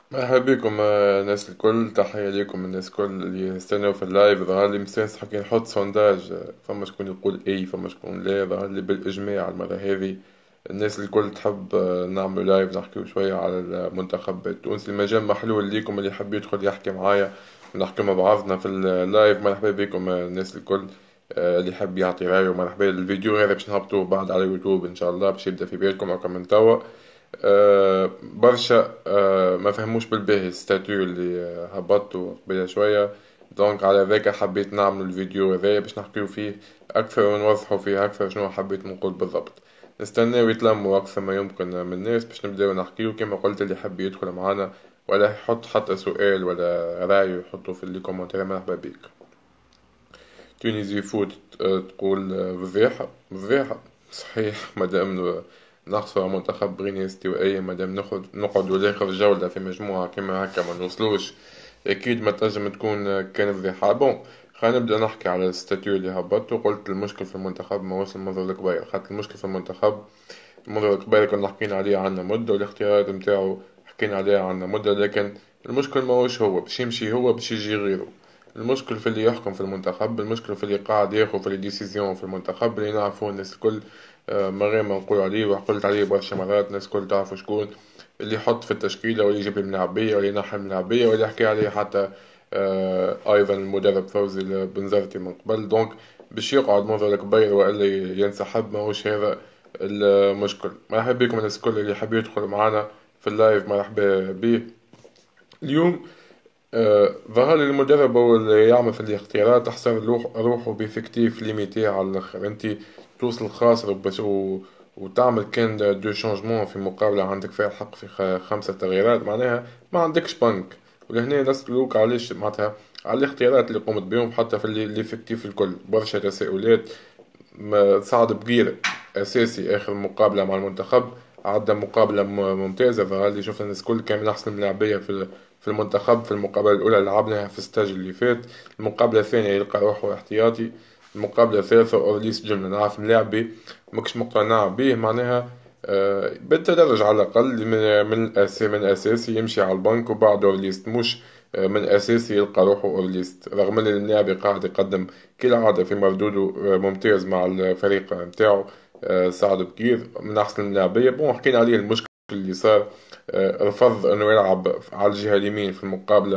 مرحبا بكم الناس الكل، تحية لكم الناس الكل اللي يستنوا في اللايف. ظهر لي مستانس حكي نحط سونداج، فما شكون يقول اي فما شكون لا. ظهر لي بالإجماع المرة هذه الناس الكل تحب نعملوا لايف نحكيو شوية على المنتخب التونسي. المجال محلول ليكم، اللي يحب يدخل يحكي معايا ونحكي مع بعضنا في اللايف. مرحبا بكم الناس الكل. اللي يحب يعطي رأيه مرحبا. الفيديو هذا باش نهبطوه بعد على يوتيوب إن شاء الله، باش يبدأ في بالكم أو من توا. برشا ما فهموش بالباهي الستاتيو اللي هبطته قبيله شوية. دونك على ذاك حبيت نعمل الفيديو هذا باش نحكيو فيه أكثر ونوضحوا فيه أكثر شنو حبيت نقول بالضبط. نستناو يتلموا أكثر ما يمكن من الناس باش نبداو نحكيو. كما قلت، اللي يحب يدخل معنا ولا يحط حتى سؤال ولا رأي يحطه في اللي كومنتاري مرحبا بيك. تونيزي فوت تقول فضيحة فضيحة. صحيح، مادام نخسر منتخب غينيا استوائية، مادام نقعدوا لآخر جولة في مجموعة كما هكا ما نوصلوش، أكيد ما تنجم تكون كان فضيحة. بون، خلينا نبدأ نحكي على الستاتيو اللي هبط. وقلت المشكل في المنتخب ما هوش المنظر الكبير، خاطر المشكل في المنتخب المنظر الكبير كنا حكينا عليه عنا مدة، والاختيارات متاعو حكينا عليها عنا مدة. لكن المشكل ما هوش هو باش يمشي، هو باش يجي غيره. المشكل في اللي يحكم في المنتخب، المشكل في اللي قاعد ياخذ في الديسيزيون في المنتخب، اللي نعرفوه الناس الكل. من غير ما نقول عليه، وقلت عليه برشا مرات، الناس الكل تعرفوا شكون اللي يحط في التشكيلة، واللي يجيب الملاعبية، واللي ينحي الملاعبية، واللي يحكي عليه حتى أيضا المدرب فوزي البنزرتي من قبل. دونك باش يقعد منظر كبير وإلا ينسحب، ماهوش هذا المشكل. مرحبا بكم الناس الكل اللي يحب يدخل معنا في اللايف، مرحبا بيه. اليوم ظهر لي المدرب هو اللي يعمل في الاختيارات أحسن روحه بإفكتيف ليميتي على الآخر. أنت توصل خاسر بس وتعمل كان دو شانجمون في مقابلة عندك فيها الحق في خمسة تغييرات، معناها ما عندكش بنك. ولهنا نسألوك علاش معناتها على الاختيارات اللي قمت بهم، حتى في الإفكتيف الكل برشا تساؤلات. سعد بقير أساسي آخر مقابلة مع المنتخب، عدى مقابلة ممتازة. فهذه شفنا الناس الكل كان من أحسن اللاعبية في المنتخب. في المقابلة الأولى اللي لعبناها في الستاج اللي فات، المقابلة الثانية يلقى روحه احتياطي، المقابلة الثالثة أورليس جملة نعرف ملاعبي مكش مقتنع به، معناها بالتدرج على الأقل من الأساسي يمشي على البنك، وبعد أورليست مش من أساسي يلقى روحه أورليست. رغم أن اللاعب قاعد يقدم كالعادة في مردوده ممتاز مع الفريق نتاعو. سعد بكير من أحسن اللاعبية. بون، حكينا عليه المشكل اللي صار. رفض أنه يلعب على الجهة اليمين في المقابلة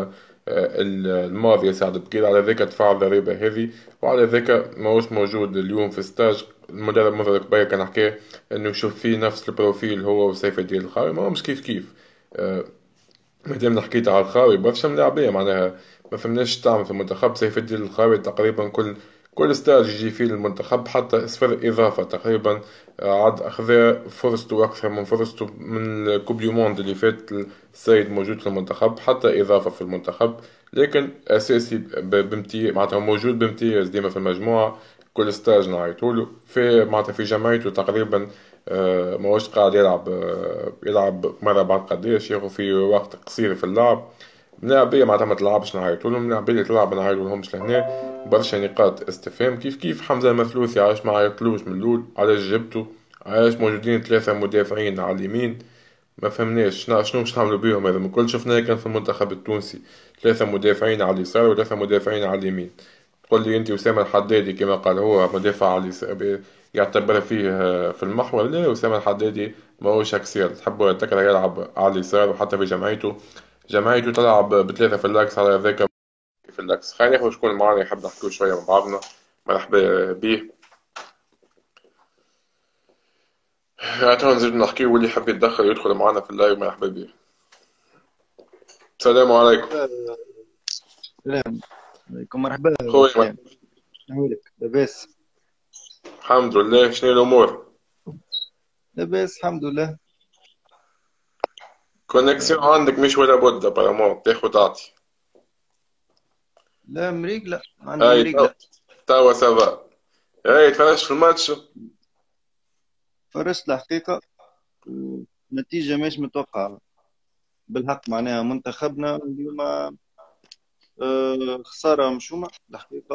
الماضية. سعد بكير على ذاك دفع الضريبة هذه، وعلى ذاك ماهوش موجود اليوم في ستاج. المدرب مدرب كبير كان حكى انه يشوف فيه نفس البروفيل هو وسيف الدين الخاوي، ما همش كيف كيف. آه، مادام حكيت على الخاوي برشا ملاعبية معناها ما فهمناش تعمل في المنتخب. سيف الدين الخاوي تقريبا كل ستاج يجي فيه المنتخب حتى صفر إضافة تقريبا. عاد أخذ فرصته أكثر من فرصته من الكوب دي موند اللي فات. السيد موجود في المنتخب حتى إضافة في المنتخب، لكن أساسي بامتياز، معناتها موجود بامتياز ديما في المجموعة. كل ستاج نعيطوله في معناتها في جمعيته تقريبا. ما هوش قاعد يلعب، يلعب مرة بعد قديش ياخذ في وقت قصير في اللعب. ملاعبية معناتها ما تلعبش نعيطوا لهم، ملاعبية اللي تلعب ما نعيطولهمش لهنا. برشا نقاط استفهام. كيف حمزة المثلوثي علاش ما عيطلوش من الأول؟ علاش جبتو؟ علاش موجودين ثلاثة مدافعين على اليمين؟ ما فهمناش شنو باش نعملوا بيهم. هذا من كل شفناه كان في المنتخب التونسي، ثلاثة مدافعين على اليسار وثلاثة مدافعين على اليمين. تقول لي انت أسامة الحدادي كما قال هو مدافع على اليسار يعتبر فيه في المحور؟ لا، أسامة الحدادي ما هوش أكسير. تحب تكره يلعب على اليسار، وحتى في جمعيته تلعب بثلاثة في اللاكس على ذاك في اللاكس. خلينا ناخذ شكون معنا يحب نحكيو شوية مع بعضنا. مرحبا بيه. تو نزيد نحكيو، واللي يحب يتدخل يدخل معنا في اللايف مرحبا بيه. السلام عليكم. السلام عليكم، مرحبا خويا، وسام. شنوالك؟ لاباس؟ الحمد لله. شنو الأمور؟ لاباس الحمد لله. كونكسيون عندك مش ولا بد بارامون تاخد تعطي. لا مريق، لا عندي هاي مريق، لا. توا سافا. هاي تفرجت في الماتش؟ فرجت الحقيقة، نتيجة مش متوقعة بالحق. معناها منتخبنا اليوم خسارة مشومة الحقيقة.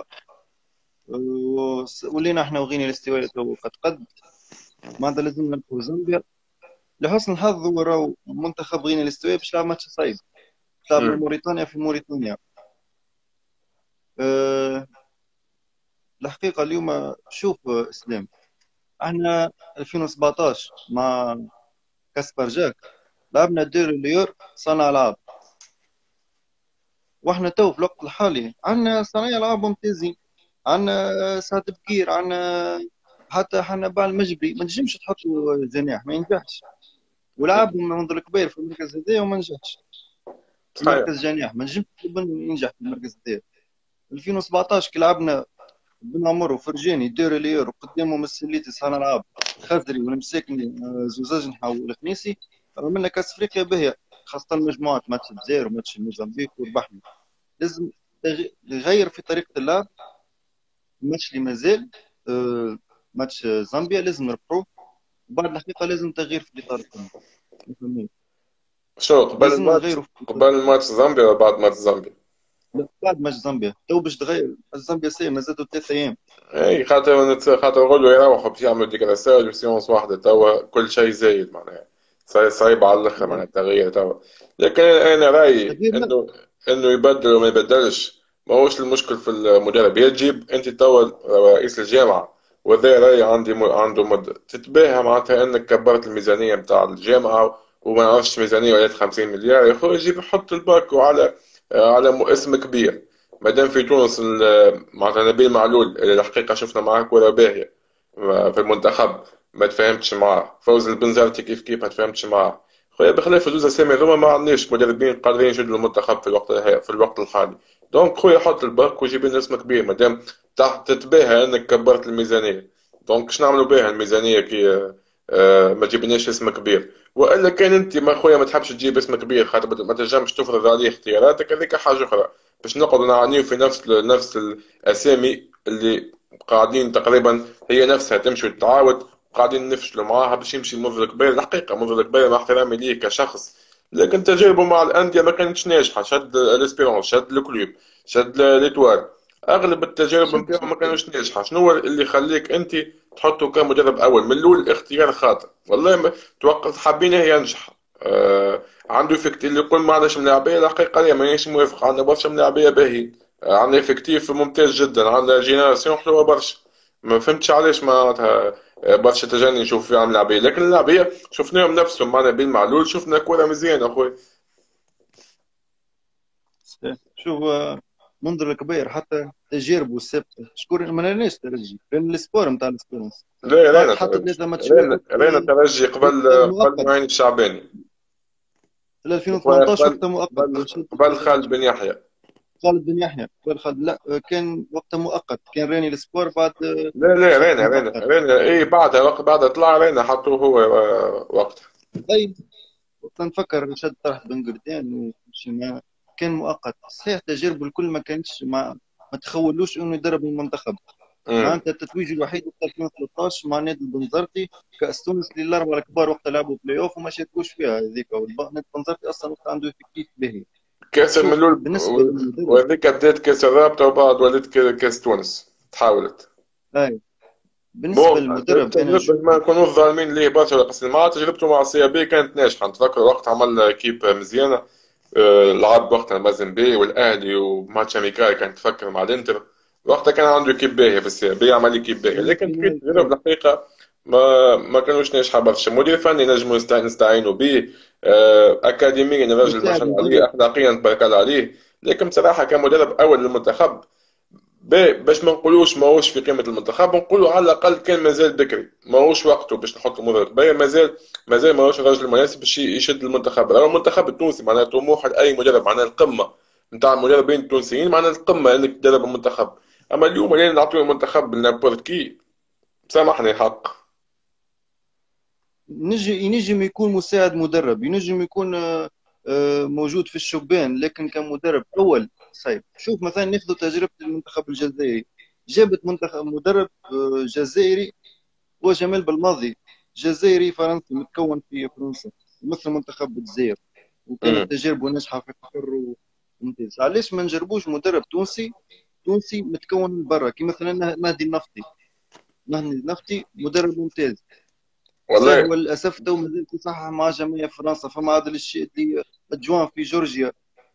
ولينا احنا وغينيا الاستوائي تو قد معناتها لازم نلقوا زامبيا. لحسن الحظ هو راهو منتخب غينيا الاستوائي باش يلعب ماتش صعيب. تلعب من موريتانيا في موريتانيا. أه الحقيقة اليوم شوف اسلام، احنا 2017 مع كاسبرجاك لعبنا دير اليور صانع العاب، واحنا تو في الوقت الحالي عندنا صانعي العاب ممتازين، عندنا سعد بكير، عندنا حتى حنا بعد المجبري ما نجمش تحطوا جناح ما ينجحش، ولعبهم منذ الكبير في المركز هذايا وما نجحش في صحيح. مركز جناح، ما نجمش ينجح في المركز هذايا. 2017 كي لعبنا بن عمر وفرجاني دير اليور وقدامهم السليتي صانع العاب خزري والمساكني زوز اجنحه والخنيسي، عملنا كاس افريقيا باهيه، خاصه المجموعات ماتش الجزائر وماتش موزمبيق وربحنا. لازم يغير في طريقه اللعب. الماتش اللي مازال ماتش زامبيا لازم نربحوه، وبعد الحقيقه لازم تغيير في الاطار الفني. شو قبل لازم الماتش؟ نغيروا في قبل الماتش زامبيا ولا بعد ماتش زامبيا؟ لا بعد ماتش زامبيا تو باش تغير زامبيا سي مازالوا 3 ايام. اي خاطر يقولوا يروحوا باش يعملوا ديك الرسائل سيونس واحدة توا كل شيء زايد معناها. صعيب على الاخر معناها التغيير توا. لكن انا رايي تغيير لا. انه يبدل وما يبدلش ماهوش المشكل في المدرب. يا تجيب انت توا رئيس الجامعة، وذا رايي عنده مدة تتباهى معناتها انك كبرت الميزانية نتاع الجامعة وما نعرفش ميزانية ولات 50 مليار. يا خويا جيب حط الباكو على اسم كبير. مادام في تونس معناتها نبيل معلول اللي الحقيقة شفنا معاه كورة باهية في المنتخب ما تفاهمتش معاه. فوز البنزرتي كيف ما تفاهمتش معاه. خويا بخلاف زوز اسامي هذوما ما عندناش مدربين قادرين يشدوا المنتخب في الوقت الحالي. دونك خويا حط الباك وجيب لنا اسم كبير مادام تحت تتباهى انك كبرت الميزانية. دونك شنو نعملوا بها الميزانية كي ما جبناش اسم كبير؟ والا كان انت ما خويا ما تحبش تجيب اسم كبير خاطر ما تنجمش تفرض عليه اختياراتك، هذيك حاجة اخرى. باش نقعدوا نعانيو في نفس الاسامي اللي قاعدين تقريبا هي نفسها تمشي وتتعاود، قاعدين نفشلوا معاها باش يمشي منذ القبيل. الحقيقه منذ القبيل مع احترامي ليه كشخص، لكن تجاربه مع الانديه ما كانتش ناجحه. شد الاسبيرونس، شد الكلوب، شد ليتوال، اغلب التجارب شوف نتاعو ما كانوش ناجحه. شنو هو اللي يخليك انت تحطه كمدرب اول من الاول؟ اختيار خاطئ والله. ما توقعت حابينه ينجح. عنده اللي يقول ما عندناش ملاعبيه، الحقيقه لا مانيش موافق. عندنا برشا ملاعبيه باهيين، عندنا افكتيف ممتاز جدا، عندنا جينيراسيون حلوه برشا. ما فهمتش علاش معناتها برشا تجاني نشوف فيها ملاعبيه. لكن اللاعبيه شفناهم نفسهم معنا بين معلول، شفنا كوره مزيانه اخوي. شوف منذ الكبير حتى تجاربه السابقه شكون ما لناش ترجي لان السبور نتاع السبورنس لا بعد رينا حتى ترجي، 3 ماتشات رينا ترجي قبل مؤقت. معين الشعباني. في اخويا 2018 قبل وقتها مؤقت قبل خالد بن يحيى. خالد بن يحيى قبل خالد لا كان وقتها مؤقت، كان راني السبور بعد لا وقت رينا مؤقت. اي بعدها وقت بعدها طلع رينا حطوه هو وقتها. اي وقتها نفكر شد طرح بن قردان ومشي كان مؤقت صحيح. تجاربه الكل ما كانتش ما تخولوش انه يدرب المنتخب. امم معناتها التتويج الوحيد وقت 2013 مع نادي البنزرتي كاس تونس اللي الاربعه الكبار وقت لعبوا بلاي اوف وما شاركوش فيها هذيك. نادي البنزرتي اصلا وقت عنده افكتيف باهي. كاس شوف الملول بالنسبه للمدرب وهذيك بدات كاس الرابطه وبعد ولات كاس تونس تحاولت. هاي بالنسبه بون للمدرب انا تجربة نشوف ما نكونوا ظالمين ليه برشا ولا قصدي مع تجربته مع السي بي كانت ناجحة. نتذكر وقت عمل كيب مزيانة. لعب وقتها مازن والاهلي وماتش اميكال كان تفكر مع الانتر. وقتها كان عنده كيب باهي في السي بي، عمل كيب باهي. لكن بقيت التجربة الحقيقة ما كانوش ناجحة برشا. مدير فني نجموا نستعينوا به، اكاديميا الراجل ما مساعد شاء الله عليه، مدرب. اخلاقيا تبارك الله عليه. لكن بصراحة كمدرب اول للمنتخب باش ما نقولوش ماهوش في قيمة المنتخب، نقولوا على الأقل كان مازال بكري، ماهوش وقته باش نحط مدرب كبير. مازال ماهوش الراجل المناسب باش يشد المنتخب. راه المنتخب التونسي معناها طموح أي مدرب، معناها القمة نتاع المدربين التونسيين، معناها القمة انك تدرب المنتخب. اما اليوم اللي نعطيو المنتخب لنابورت كي، سامحني الحق. ينجم يكون مساعد مدرب، ينجم يكون موجود في الشبان، لكن كمدرب اول صعيب. شوف مثلا ناخذ تجربه المنتخب الجزائري، جابت منتخب مدرب جزائري هو جمال بالماضي، جزائري فرنسي متكون في فرنسا مثل منتخب الجزائر، وكانت امم تجاربه ناجحه في قطر وممتاز. علاش ما نجربوش مدرب تونسي متكون من برا كي مثلا مهدي النفطي؟ مهدي النفطي مدرب ممتاز صحيح، والله. وللاسف تو مازال تصحح مع جميع فرنسا. فما عادل الشادي ادجوان في جورجيا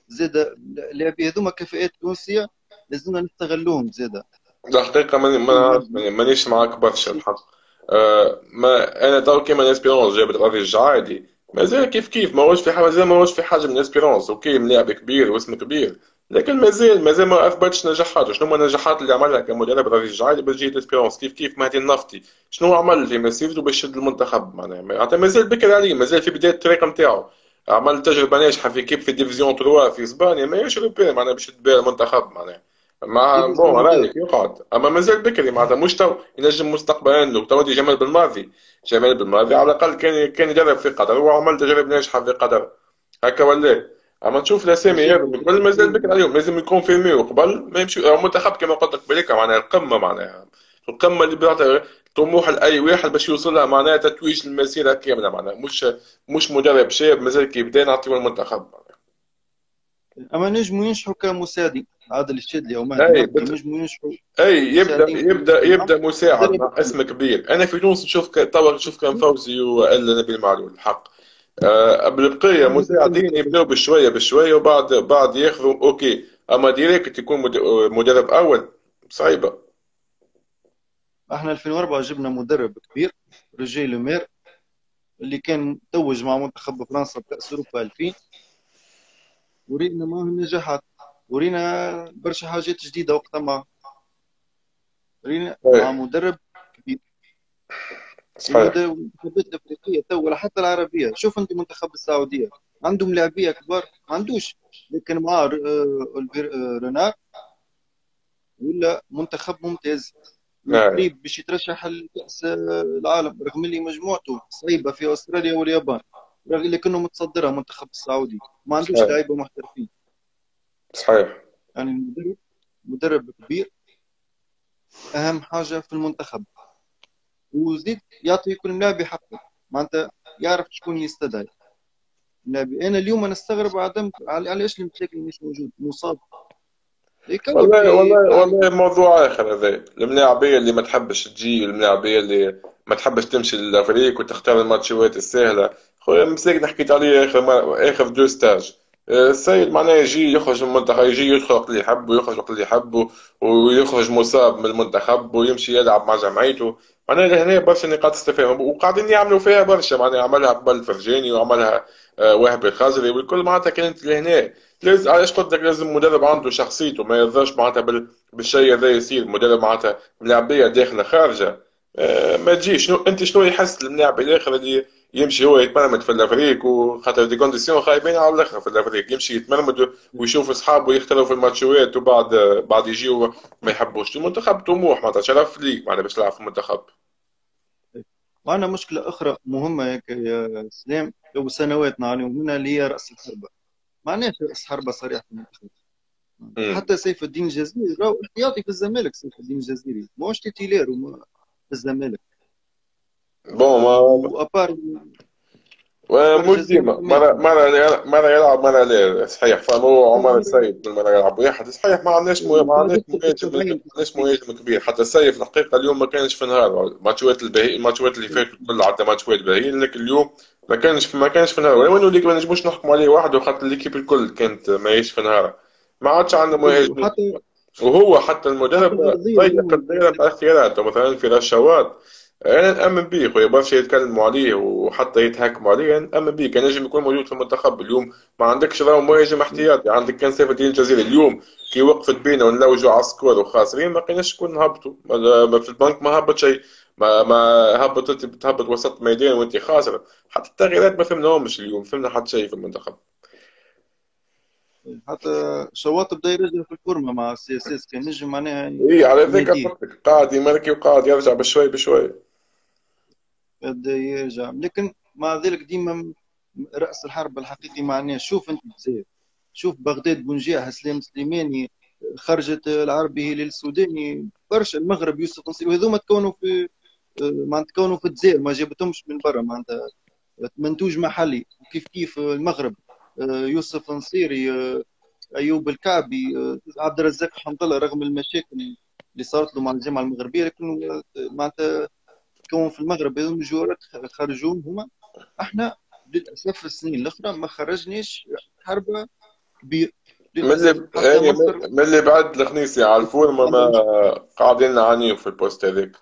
زاد اللاعبين هذوما كفاءات تونسيه، لازمنا نستغلوهم زاد. الحقيقة مانيش معاك برشا الحق. ما أنا تو كيما اسبيرونس جابت رافيج عادي، مازال كيف ماهوش في حاجة، مازال ماهوش في حاجة من اسبيرونس. أوكي ملاعب كبير واسم كبير، لكن مازال ما أثبتش نجاحاته. شنو هما النجاحات اللي عملها كمدرب رافيج عادي باش جيت اسبيرونس؟ كيف مهدي النفطي شنو عمل في مسيرته باش يشد المنتخب؟ معناها معناتها مازال بكري عليه، مازال في بداية الطريق نتاعو. عمل تجربة ناجحة في كيف في ديفيزيون 3 في اسبانيا، ماهيش روبيان معناها باش تبيع المنتخب معناها. مع ديفيزيون بون موديل. رايك يقعد، اما مازال بكري معناتها. مش تو ينجم مستقبلا انه تو جمال بالماضي. جمال بالماضي على الاقل كان يدرب في قطر وعمل تجارب ناجحه في قطر، هكا ولا؟ اما تشوف الاسامي وزاد هذو قبل مازال بكري عليهم، لازم يكونفيرميو قبل ما يمشي المنتخب كما قلت لك بالك معناها القمه، معناها القمه اللي بتاعت طموح لاي واحد باش يوصلها، معناها تتويج المسيره كامله معناها. مش مدرب شاب مازال كيبدا نعطيو المنتخب. اما نجموا ينجحوا كمساعدين، عادل الشادلي او مهدي اي نفطي ينجموا ينجحوا اي يبدا مساعدين في يبدا المنتخب. يبدا مساعد مدرب مع اسم كبير. انا في تونس نشوف توا نشوف كان فوزي والا نبيل معلول الحق. بالبقيه واحد مساعدين يبداو بشويه بشويه، وبعد ياخذوا اوكي. اما ديريكت يكون مدرب اول صعيبه. احنا 2004 جبنا مدرب كبير، روجيه لومير، اللي كان توج مع منتخب فرنسا بكأس اوروبا 2000، ورينا معاه النجاحات، ورينا برشا حاجات جديده وقتها رينا ايه مع مدرب كبير. صحيح. المنتخبات الافريقيه تو ولا حتى العربيه، شوف انت منتخب السعوديه عندهم لاعبيه كبار ما عندوش، لكن مع رونار ولا منتخب ممتاز ايه وقريب باش يترشح لكأس العالم، رغم اللي مجموعته صعيبه في استراليا واليابان، رغم لكنه متصدرها منتخب السعودي ما عندوش صحيح. لعيبه محترفين. صحيح. يعني مدرب كبير اهم حاجه في المنتخب، وزيد يعطي كل لاعب حقه، معناتها يعرف شكون يستدعي اللاعب. انا اليوم نستغرب عدم علاش المشاكل مش موجود مصاب يكون والله في والله بلان. والله موضوع آخر هذا. الملاعبية اللي ما تحبش تجي، الملاعبية اللي ما تحبش تمشي للأفريق وتختار الماتشات السهلة. خويا مساكن حكيت عليه آخر دو ستاج. السيد معناه يجي يخرج من المنتخب، يجي يدخل وقت اللي يحب ويخرج وقت اللي يحب ويخرج مصاب من المنتخب ويمشي يلعب مع جمعيته. معناها لهنا برشا نقاط استفهام وقاعدين يعملوا فيها برشا. معناها عملها قبل فرجاني وعملها وهب الخزري والكل معناتها كانت لهنا. لازم علاش قلت لك لازم مدرب عنده شخصيته، ما يرضاش معناتها بالشيء هذا يصير. مدرب معناتها ملاعبيه داخله خارجه. ما تجيش شنو يحس الملاعب الاخر اللي يمشي هو يتمرمد في الافريق، وخاطر دي كونديسيون خايبين على الاخر في الافريق، يمشي يتمرمد ويشوف اصحابه يختلوا في الماتشات، بعد يجيو ما يحبوش المنتخب. طموح معناتها شرف ليك معناتها باش تلعب في المنتخب. وعندنا مشكله اخرى مهمه يا سلام، لو سنوات نعانيو منها اللي هي راس الحربه. ما عندناش راس حربه صريح في المنتخب. امم حتى سيف الدين الجزيري راهو احتياطي في الزمالك، سيف الدين الجزيري ماهوش تيتيلير في الزمالك. بون ما وابار مش الجزيري ديما، كمان مرة يلعب مرة لا. صحيح فهو عمر مرة السيد من مرة يلعب واحد. صحيح درجة التفاعل ما عندناش مهاجم كبير. حتى السيف الحقيقة اليوم ما كانش في نهار. الماتشات اللي فاتوا كل عدى ماتشات باهيين، لكن اليوم ما كانش في نهار. ولو انه اللي ما نجموش نحكم عليه وحده خاطر الليكيب الكل كانت ماهيش في نهار. ما عادش عندنا مهاجم. وهو حتى حتى المدرب الارضيه ضيق اليوم الدائرة بتاع اختياراته. مثلا في رشاوات انا نامن بيه خويا، برشا يتكلموا عليه وحتى يتهكموا عليه. انا نامن بيه كان نجم يكون موجود في المنتخب اليوم. ما عندكش راهو مهاجم احتياطي، عندك كان سيف الدين الجزيري اليوم كي وقفت بينا ونلوجوا على السكور وخاسرين ما كناش شكون نهبطوا. في البنك ما هبط شيء. ما هبطت بتهبط وسط ميدان وانت خاسر. حتى التغييرات ما فهمناهمش اليوم، فهمنا حتى شيء في المنتخب. حتى شواط بدا يرجع في الفورمه مع السي اس اس، كان نجم معناها اي على ذاك يناديه قلت لك قاعد يمركي وقاعد يرجع بشوي بشوي. بدا يرجع، لكن مع ذلك ديما راس الحرب الحقيقي معناه. شوف انت الجزائر، شوف بغداد بنجاح سليم سليماني، خرجت العربي هلال السوداني، برشا المغرب يوسف نصير، وهذوما تكونوا في معناتها تكونوا في الجزائر ما جابتهمش من برا، معناتها منتوج محلي. كيف المغرب يوسف نصيري، ايوب الكعبي، عبد الرزاق حمد الله، رغم المشاكل اللي صارت له مع الجامعه المغربيه، لكن معناتها كون في المغرب هذوم الجوارات خرجوهم هما. احنا للاسف السنين الاخرى ما خرجناش حربه كبير. من اللي حتى يعني مصر من اللي بعد الخنيس يعرفون عندها ما مشكلة. قاعدين نعانيو في البوست هذيك.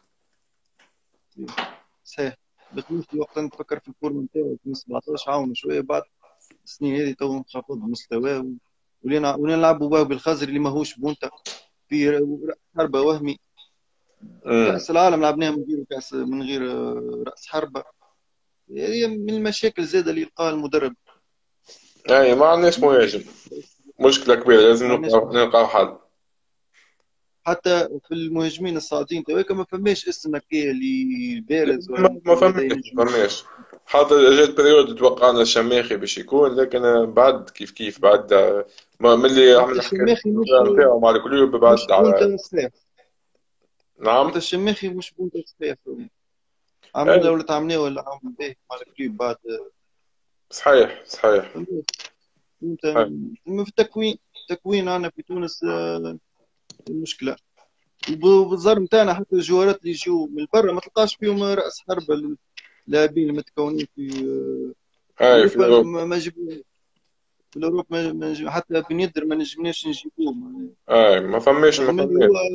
صحيح. بخميس وقت نفكر في الفورم نتاعو 2017 عاون شوية بعد السنين هذه تو انخفض مستواه ولينا نلعبوا باه بالخزر اللي ماهوش بونتا في رأس حربة وهمي. امم كأس العالم لعبناها من غير من غير رأس حربة. هي من المشاكل زادة اللي يلقاها المدرب. يعني ما عندناش مهاجم، مشكلة كبيرة لازم ما عندناش نلقاو حل. حتى في المهاجمين الصاعدين تويكا ما فماش اسم هكا اللي بارز ولا ما نقول هذا فهمناش ينجم ما فهمناش. حاضر جات بريود توقعنا الشماخي باش يكون، لكن بعد كيف بعد ما من اللي حتى عملنا حكاية الشماخي نتاعو مع الكلوب مش بعد على. بونتا صحيح. حتى نعم. الشماخي مش بونتا صحيح. عملنا اي ولا تعملنا ولا عمل به مع الكليب بعد. صحيح صحيح. انت صحيح. في التكوين عندنا في تونس المشكله. وبالظر نتاعنا حتى الجوارات اللي يجوا من برا ما تلقاش فيهم راس حربه. اللاعبين المتكونين في اي في اوروبا اوروبا. ما جبنا في اوروبا حتى بن يدر ما نجمناش نجيبوه اي ما رغم اللي فهمناش. هو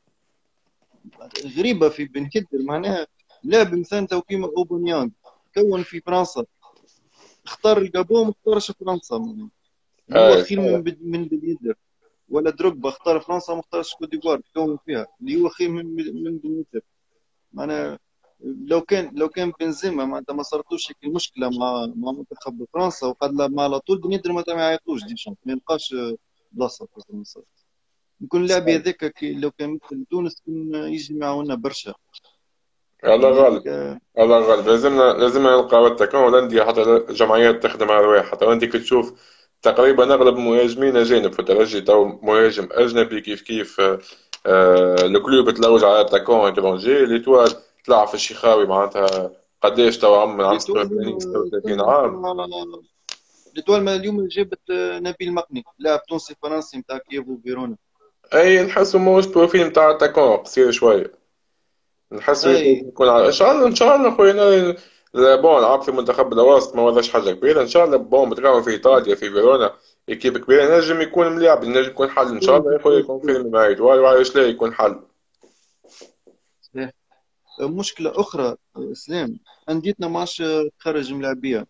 غريبه في بن يدر معناها لاعب مثلا تو كيما اوباميانغ كون في فرنسا اختار الجابون ما اختارش فرنسا اللي هو اي خير من بن يدر. ولا دروجبا اختار فرنسا ما اختارش كوت ديفوار تكون فيها اللي هو خير من بنيتر. معناها لو كان بنزيما معناتها ما صارتوش هيك المشكله مع منتخب فرنسا وقد ما على طول بنيتر ما يعيطوش ديشان ما يلقاش بلاصه في فرنسا. يكون اللاعب صحيح. هذاك لو كان مثل تونس كان يجي معاونا برشا. الله غالب. لذلك الله غالب، لازمنا نلقى التكون والأندية حتى الجمعيات تخدم على رواح. حتى وأنت كي تشوف تقريبا أغلب مهاجمين أجانب في الترجي، تو مهاجم أجنبي كيف الكلوب تلوج على التكون إترونجي. ليتوال تلعب في الشيخاوي معناتها قداش تو عام ليتوال 36 36 تم عام. ليتوال ما اليوم جابت نبيل مقني لاعب تونسي فرنسي نتاع كييفو فيرونا. أي نحسه موش بروفيل نتاع التكون قصير شوية. نحسه اي يكون على ان شاء الله خويا. بون لعب في منتخب الوسط ما وضعش حاجه كبيره. ان شاء الله بون بتلعب في ايطاليا في فيرونا اكيب كبيره، نجم يكون مليح، نجم يكون حل ان شاء الله يا خويا، يكون فيلم مع ايطوال وعلاش لا يكون حل. صحيح. مشكلة أخرى إسلام أنديتنا ما عادش تخرج ملاعبية.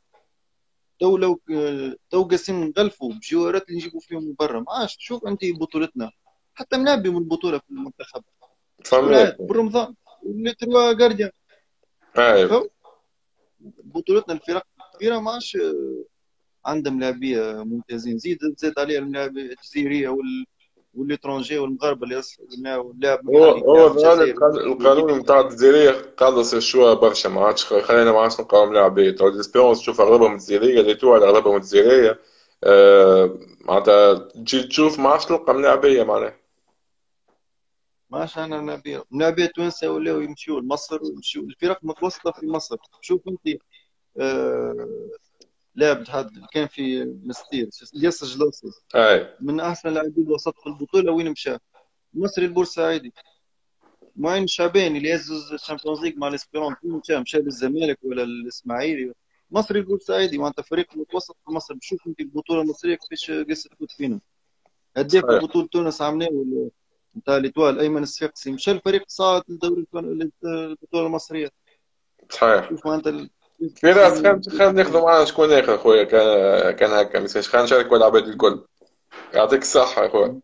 تو قاسين نغلفوا بجوارات اللي نجيبوا فيهم من برا ما عادش تشوف أنت بطولتنا. حتى ملاعبي من البطولة في المنتخب شكون فهمت. عاد برمضان اللي تروا جارديان. اي فهمت. بطولتنا الفرق الكبيرة ما عادش عندها ملاعبية ممتازين. زيد عليها الملاعبية الجزائرية والإترونجي والمغاربة اللي اللاعب محلي هو يلعب في الغالب الجزائر ويجيب القانون نتاع الجزائرية خلص الشوى برشا، ما عادش خلينا ما عادش نلقاو لاعبين. تو الاسبيرونس تشوف اغلبهم جزائرية، ليتوال اغلبهم جزائرية. معناتها تجي تشوف ما عادش تلقى ملاعبية معناها. ما عادش عندنا منابع توانسة ولاو يمشيو لمصر ويمشيو الفرق المتوسطة في مصر. شوف أنت آه لاعب حد كان في مستير ياسر جلوسي اي من أحسن لاعبين الوسط في البطولة وين مشى؟ المصري البورسعيدي. معين الشعباني اللي يهز الشامبيونز ليج مع الاسبيرون وين مشى للزمالك ولا الإسماعيلي. مصري البورسعيدي معناتها فريق متوسط في مصر. بشوف أنت البطولة المصرية كيفاش قصة تفوت فينا. هداف صحيح. بطولة تونس عملناه نتاع الإتوال أيمن السفاقسي مشى الفريق صعد للدوري البطولة المصرية. صحيح. شوف معناتها في ناس خلينا ناخذوا معنا شكون ياخذ خويا، كان هكا مساج خلينا نشاركوا العباد الكل. يعطيك الصحة يا خويا.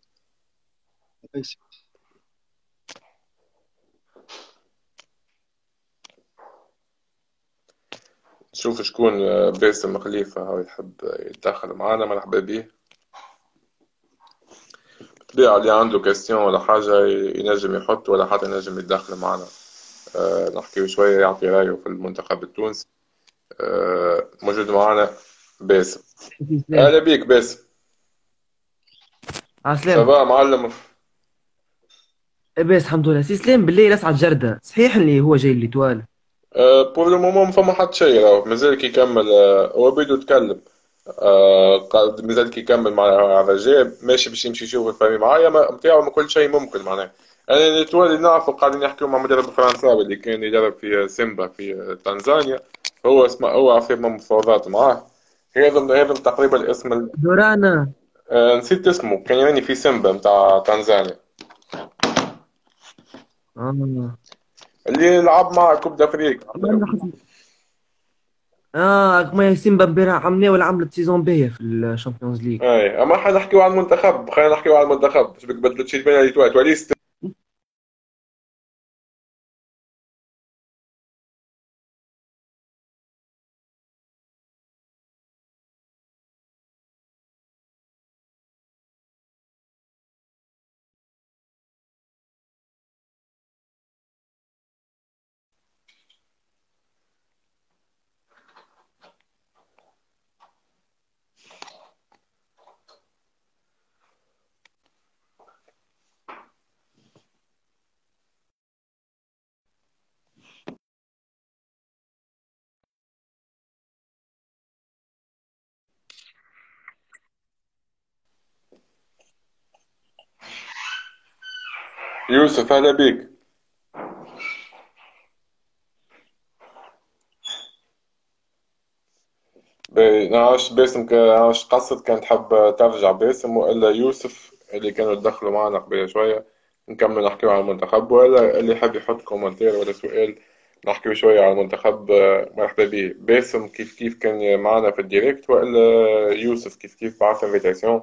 نشوف شكون باسم خليفة هاو يحب يتدخل معنا، مرحبا به. بالطبيعة اللي عنده كاستيون ولا حاجة ينجم يحط، ولا حتى ينجم يتدخل معنا. نحكي شوية يعطي رأيه في المنتخب التونسي. موجود معنا باسم. سلام. أهلا بيك باسم. عسلام. سبا معلم. بس الحمد لله. سي سلام بالليل اسعد جردة صحيح اللي هو جاي الليتوال. بور لو مومون ما فما حد شيء، راهو مازال كيكمل. هو بيدو يتكلم. قال مازال كيكمل مع الرجال ماشي باش يمشي يشوف الفريق معايا نتاعو كل شيء ممكن معناه. انا اللي نعرفه قاعدين يحكيو مع مدرب فرنساوي اللي كان يدرب في سيمبا في تنزانيا. هو عرف مفاوضات معاه. هذا تقريبا اسم دورانا. نسيت اسمه، كان يعني في سيمبا متاع تنزانيا، اه اللي لعب مع كوب دافريك. أما ما سيمبا امبارح عملنا ولا عملت سيزون باهية في الشامبيونز ليج. اي اما احنا نحكيو على المنتخب، خلينا نحكيو على المنتخب، باش بك بدلت شي بين اللي تواليس. يوسف هلا بيك. نعرفش باسم، نعرفش قصد كان تحب ترجع باسم ولا يوسف اللي كانوا يدخلوا معنا قبل شوية، نكمل نحكيو على المنتخب، ولا اللي يحب يحط كومنتير ولا سؤال نحكيو شوية على المنتخب. مرحبا به باسم، كيف كيف كان معنا في الديريكت، ولا يوسف كيف كيف بعث انفيتاسيون.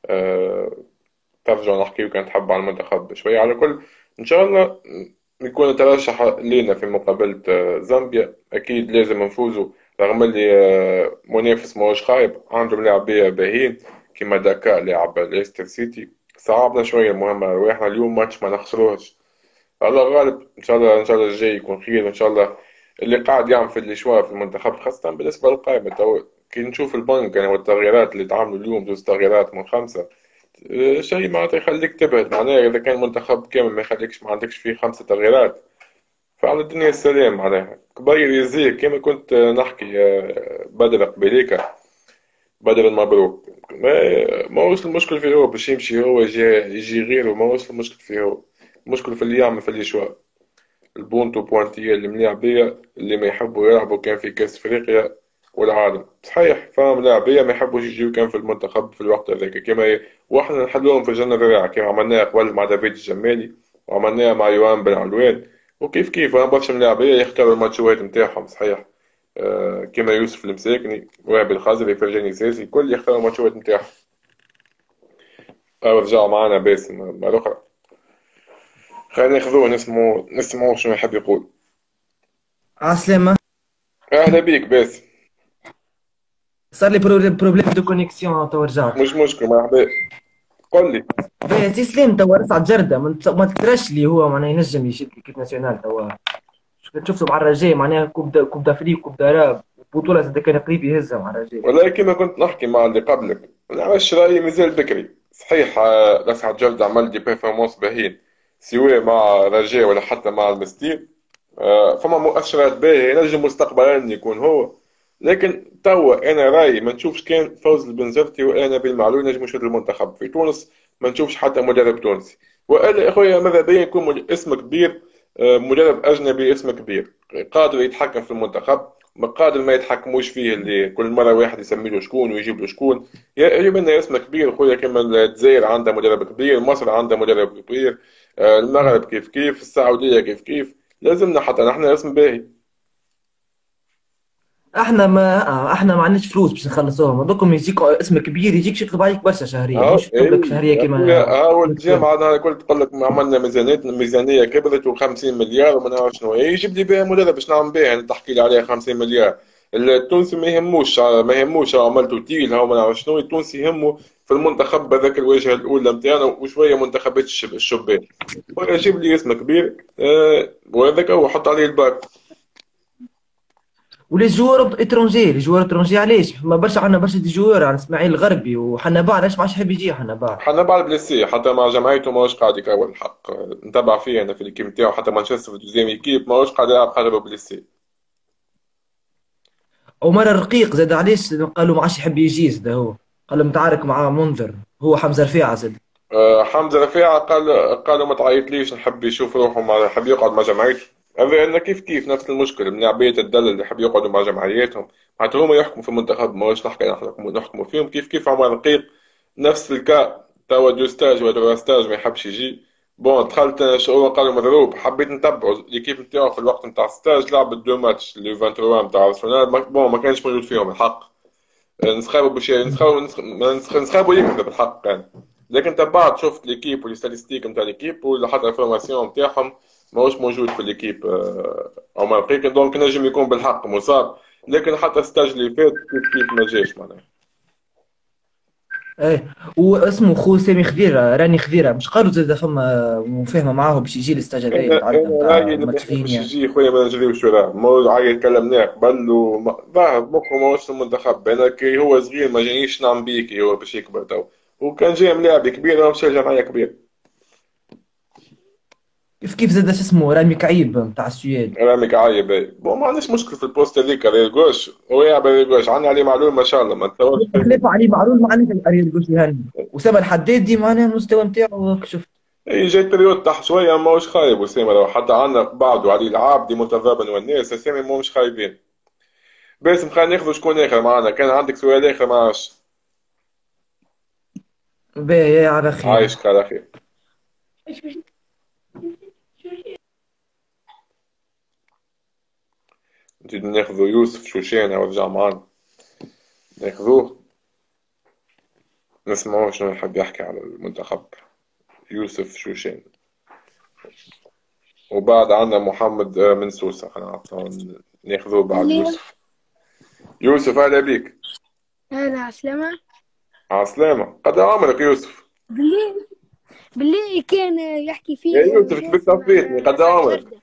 ترجعوا نحكيو كان تحب على المنتخب شوية على كل. إن شاء الله يكون ترشح لينا في مقابلة زامبيا، أكيد لازم نفوزوا، رغم اللي منافس ماهوش خايب، عندهم لاعبية باهين كيما داكا لاعب ليستر سيتي. صعبنا شوية المهمة، رواحنا اليوم ماتش ما نخسروهش. الله غالب، إن شاء الله إن شاء الله الجاي يكون خير، وإن شاء الله اللي قاعد يعمل في الإشواء في المنتخب خاصة بالنسبة للقائمة تو. كي نشوف البنك يعني والتغييرات اللي تعملوا اليوم، زوز تغييرات من خمسة، شيء معناته يخليك تبعد، معناه إذا كان منتخب كامل ما يخليكش ما عندكش فيه خمسة تغييرات، فعلى الدنيا السلام. معناها كبير يزيك كما كنت نحكي بدر قبيليك، بدر المبروك. ما هوش المشكل فيه هو باش يمشي، هو يجي غيره، ما هوش المشكل فيه هو، المشكل في اللي يعمل في اللي شوى. البونتو بوانتية اللي مليح بيا اللي ما يحبوا يلعبوا كان في كأس افريقيا والعالم صحيح، فاهم لاعبية ما يحبوش يجيو كان في المنتخب في الوقت هذاك كيما واحنا نحلوهم في الجنة الرابعة كيما عملناها قبل مع دافيد الجمالي، وعملناها مع يوان بن علوان. وكيف كيف انا برشا ملاعبية يختاروا الماتشوات نتاعهم صحيح. كيما يوسف المساكني، وهبي الخزري، فرجاني ساسي، كل يختاروا الماتشوات نتاعهم. رجعوا معانا باسم مرة أخرى، خلينا ناخذوه نسمعوه شنو يحب يقول. عسلامة. أهلا بيك باسم. صار لي بروبليم دو كونيكسيون تو رجعت. مش مشكل، مرحبا، قل لي. باهي سي سليم توا رصعد جردة ما تترش لي هو معناه ينجم يشد ليكيب ناسيونال توا. شفته مع الرجاء معناها كوب دافريك كوب داراب بطولة زاد كان قريب يهزها مع الرجاء. والله كما كنت نحكي مع اللي قبلك، نعرفش رأيي مازال بكري صحيح. رفعت جلد عمل دي بيرفورمانس باهين، سواء مع رجاء ولا حتى مع المستير. فما مؤشرات باهية ينجم مستقبلا يكون هو، لكن توا انا رايي ما نشوفش كان فوز البنزرتي وانا بالمعلول نجم يشد المنتخب في تونس، ما نشوفش حتى مدرب تونسي. والا يا اخويا ماذا بيا يكون اسم كبير، مدرب اجنبي اسم كبير قادر يتحكم في المنتخب، قادر ما يتحكموش فيه اللي كل مره واحد يسمي له شكون ويجيب له شكون. يجب لنا اسم كبير خويا، كما الجزائر عندها مدرب كبير، مصر عندها مدرب كبير، المغرب كيف كيف، السعوديه كيف كيف، لازمنا حتى نحن اسم باهي. احنا ما عندناش فلوس باش نخلصوهم هذوكم، يجيك اسم كبير يجيك يكتب عليك برشا شهريا، اه مش يكتب لك اي شهرية يا اخويا، كيما ها الجامعه انا قلت تقول لك عملنا ميزانيه كبرت و50 مليار وما نعرف شنو، يجيب لي بها مدرب باش نعمل بها يعني تحكي لي عليها 50 مليار. التونسي ما يهموش عملته تيل ها ما نعرف شنو، التونسي يهمه في المنتخب هذاك الواجهه الاولى نتاعنا وشويه منتخبات الشباب. خويا جيب لي اسم كبير وهذاك هو حط عليه الباك. ولي جوار اترونجي، لي جوار اترونجي علاش ما برشا عندنا برشا دي جوار على اسماعيل الغربي وحنا علاش ما عادش يحب يجي حنا. حنا بعد بليسي حتى مع جمعيته ماهوش قاعد يكون الحق، نتبع فيه انا في الكيم نتاعو، حتى مانشستر في دوزيام ايكيب ماهوش قاعد يلعب حاجه بليسي. او مرة رقيق زاد علاش قالوا ما عادش يحب يجي زاد، هو قال متعارك مع منذر، هو حمزة رفيعة زاد. حمزة رفيعة قالوا ما تعيطليش نحب يشوف روحه مع يحب يقعد مع جمعيته. هذا أنا كيف كيف نفس المشكلة من لعبية الدل اللي يحب يقعدوا مع جمعياتهم، معناتها هما يحكموا في المنتخب، ما واش نحكي نحكموا فيهم كيف كيف عمر رقيق نفس الكا توا دو ستاج ولا ستاج ما يحبش يجي. بون دخلت أنا هو قال مضروب، حبيت نتبعه ليكيب نتاعو في الوقت نتاع ستاج، لعب دو ماتش لي 23 نتاع ارسنال، بون ما كانش موجود فيهم الحق. نسخابوا بشي نسخابوا يكذب بالحق كان. لكن تبعت شفت ليكيب والستاتيستيك نتاع ليكيب وحتى الفورماسيون نتاعهم ماهوش موجود في ليكيب. او ما لقيت دونك نجم يكون بالحق مصاب، لكن حتى ستاج اللي فات كيف ما جاش معناها. ايه واسمه خو سامي خضيره، راني خضيره، مش قالوا زاد فما مفاهمه معاه باش يجي الاستاج هذايا متعدى انا رايي نتاع اللي ما ماتش يحبش فينيا. يجي خويا ما نجريوش وراه، مو عاية كلمناه قبل ظهر مخه ماهوش في المنتخب. انا كي هو صغير ما جانيش نعم بيكي هو باش يكبر تو، وكان جاي ملاعب كبير وانا مشى جمعية كبير. كيف زاد شو اسمه رامي كعيب نتاع السويد. رامي عاية باي بون ما عنديش مشكل في البوست هذيك ريال جوش، هو يلعب ريال جوش، عندنا عليه معلول ما شاء الله ما تطورش خلاف علي معلول ما عندنا اريد قلت هاني، وسام الحدادي معناها المستوى نتاعو شفت. اي جاي بريود تحت شويه ماهوش خايب وسام، لو حتى عندنا بعده علي العابدي متذابن والناس اسامي ماهوش خايبين. باسم خلينا ناخذ شكون اخر معنا، كان عندك سؤال اخر ما عادش. باهي على خير. عايشك على خير. نزيد ناخذ يوسف شوشان ورجع معنا ناخذوه نسمعوه شنو يحب يحكي على المنتخب. يوسف شوشان، وبعد عندنا محمد من سوسة، خلينا ناخذوه بعد يوسف. يوسف اهلا بيك. أهلا عسلامة. عسلامة، قد عمرك يوسف؟ بالله كان يحكي يا فيه يوسف تبي باسم تصفيتني، على قد لسعة عمرك؟ جردة.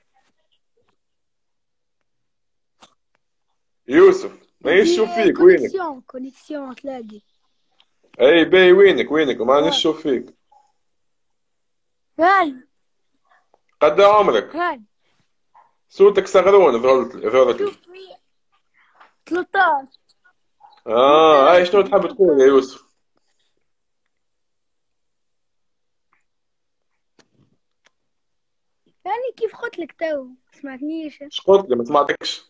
يوسف ما دي نشوف فيك وينك؟ كونيكسيون تلاقي. اي باي وينك وما هاي نشوف فيك. هاي قد عمرك؟ هاي صوتك صغرون ظهرت لي. شوف في 13 هاي 13 شنو تحب تقول يا 13. يوسف؟ يعني كيف قلت لك تو سمعتنيش؟ اش قلت لي؟ ما سمعتكش.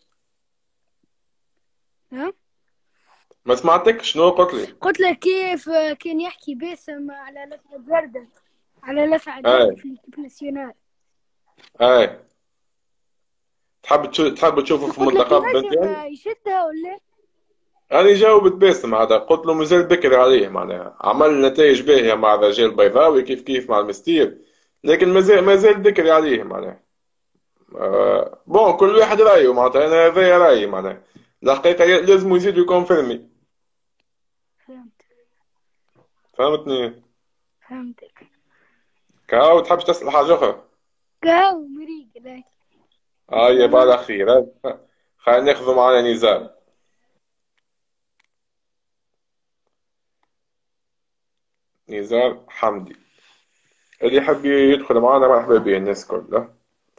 ها ما سمعتك شنو قلت لي؟ قلت لك كيف كان يحكي باسم على لسعة جردة، على لسعة هاي جردة في الكيب ناسيونال. هاي تحب تشوفه في قلت لك المنتخب ينجم بنتين؟ يشدها ولا؟ أنا جاوبت باسم هذا، قلت له مازال بكري عليه، معناها عمل نتائج باهية مع الرجال البيضاوي كيف مع المستير، لكن مازال بكري عليه معناها. بون كل واحد رأيه معناتها، أنا هذايا رأيي معناها، الحقيقة لازم يزيدوا يكونفيرمي. فهمت فهمتني؟ فهمتك. كاو تحبش تسأل حاجة أخرى؟ كاو مريق لا يا نسمع. بعد خير. خلينا ناخذ معنا نزار حمدي، اللي يحب يدخل معنا مرحبا به، الناس كلها.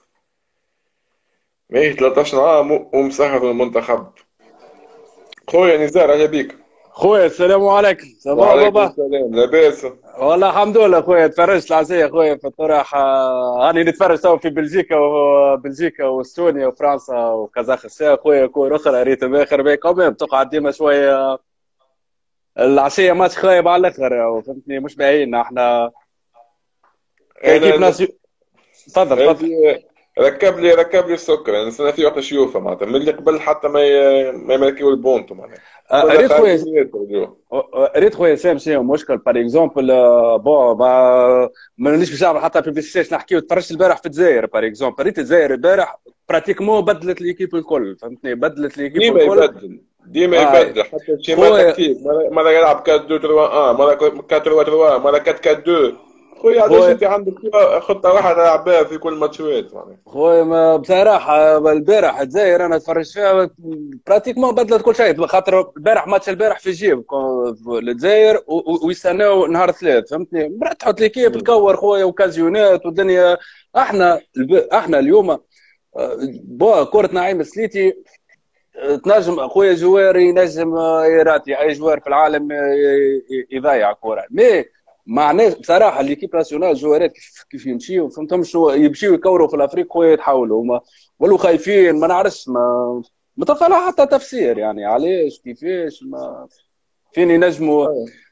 ماهي 13 عام ومسهر المنتخب. خويا نزار اهلا بيك. خويا السلام عليكم، صباح وعليكم بابا. السلام، لاباس؟ والله الحمد لله خويا، تفرجت العزية خويا في الطرح. هاني نتفرج تو في بلجيكا واستونيا وفرنسا وكازاخستان خويا، كور اخرى ريت باخر بيك كوميم تقعد ديما شويه. العشيه ماتش خايب على الاخر، فهمتني مش باين احنا كيكيب انا ناس. تفضل تفضل. هذه ركب لي السكر، انا سنة في وقت شيوفه معناتها من اللي قبل حتى ما يملكيو البونتو معناها كلها ريت خويا، خارجيات اليوم. ريت خويا سام شنو مشكل بار اكزومبل. بون مانيش باش نعمل حتى بيبليسيتي نحكيو. تفرجت البارح في الجزائر بار اكزومبل، ريت الجزائر البارح براتيكمون بدلت ليكيب الكل، فهمتني بدلت ليكيب ديما الكل. يبدل ديما آه يبدل حتى الشيما خويا تكتيك، مرة يلعب 4 2 3 1، مرة 4 3 3، مرة 4 4 2. خويا علاش خويا انت عندك خطة واحدة تلعب بها في كل ماتشات معناها؟ خويا ما بصراحه البارح الجزائر انا تفرجت فيها براتيكمون بدلت كل شيء، خاطر البارح ماتش البارح في جيب الجزائر ويستناو نهار ثلاث، فهمتني تحط ليكيب تكور خويا وكازيونات والدنيا. احنا اليوم بوا كرة نعيم السليتي تنجم اخويا جواري ينجم يراتي اي جوار في العالم يضيع كرة، مي معناه بصراحه ليكيب ناسيونال جوارات كيف يمشيو فهمتهمش، يمشيو يكوروا في الافريق خويا يتحولوا ولو خايفين ما نعرفش، ما تلقى لها حتى تفسير يعني علاش كيفاش ما فين ينجموا.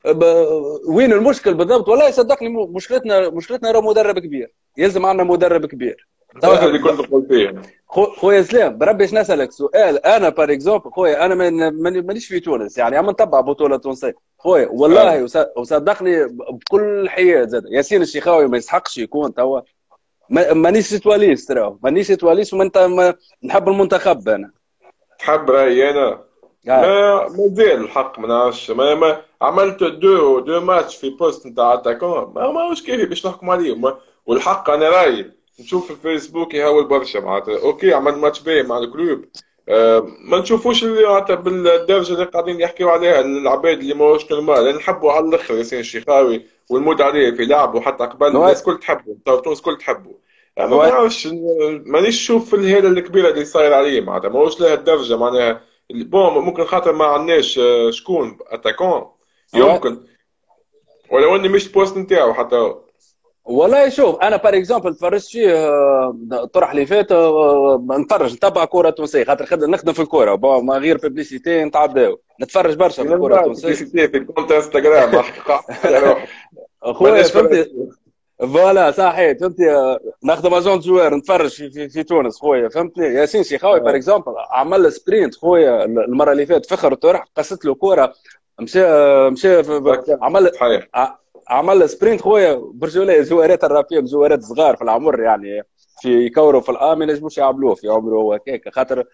وين المشكل بالضبط؟ والله صدقني مشكلتنا راه مدرب كبير، يلزم عندنا مدرب كبير. هذا اللي كنت نقول فيه. خويا اسلام بربي باش نسالك سؤال. انا بار اكزومبل خويا انا مانيش في تونس يعني، اما نتبع بطوله تونسيه خويا والله وصدقني بكل حياه زاد ياسين الشيخاوي ما يسحقش يكون توا. مانيش تواليس ترى، مانيش تواليس نحب المنتخب انا. تحب رايي انا؟ ما زال الحق ما نعرفش، ما عملت دو ماتش في بوست نتاع اتاكون، ماهوش كيفي باش نحكم عليه. والحق انا رايي نشوف في الفيسبوك يهول برشا معناتها اوكي عمل ماتش باهي مع الكلوب، ما نشوفوش اللي معناتها بالدرجه اللي قاعدين يحكيو عليها العباد اللي ماهوش نورمال. لان نحبوا على الاخر ياسين الشيخاوي والمود عليه في لعبه، حتى قبل الناس كل تحبه، تونس كل تحبه يعني. ما نعرفش مانيش نشوف الهيله الكبيره اللي صاير عليه معناتها، ماهوش لها الدرجه معناها. بون ممكن خاطر ما عندناش شكون اتاكون يمكن، ولو اني مش بوست نتاعو حتى هو. والله شوف انا بار اكزومبل تفرجت فيه الطرح اللي فات، نتبع كره تونسيه خاطر نخدم في الكره ما غير ببليسيتي نتعداو، نتفرج برشا في الكره التونسيه في كونت انستغرام اخويا فهمتي. فوالا صحيح فهمتي، نخدم اجون جوار نتفرج في تونس خويا فهمتني. ياسين شيخاوي بار اكزومبل عمل سبرينت خويا المره اللي فاتت، فخر الطرح قصت له كوره مشى عمل سبرينت خويا برجوليه جوارات الرافيق جوارات صغار في العمر يعني، في يكوروا في الام ما ينجموش يعملوه في عمره هو هكاك خاطر